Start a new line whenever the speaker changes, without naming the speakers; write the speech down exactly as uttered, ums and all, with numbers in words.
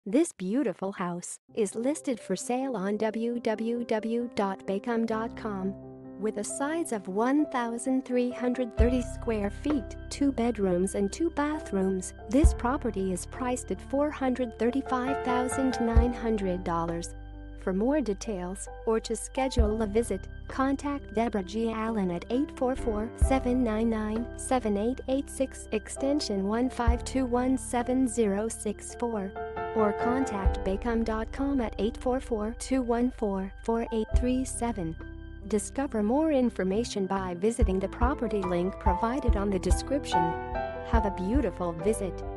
This beautiful house is listed for sale on w w w dot beycome dot com. With a size of one thousand three hundred thirty square feet, two bedrooms and two bathrooms, this property is priced at four hundred thirty-five thousand nine hundred dollars. For more details or to schedule a visit, contact Deborah G. Allen at eight four four, seven nine nine, seven eight eight six extension one five two one seven zero six four or contact beycome dot com at eight four four, two one four, four eight three seven. Discover more information by visiting the property link provided on the description. Have a beautiful visit.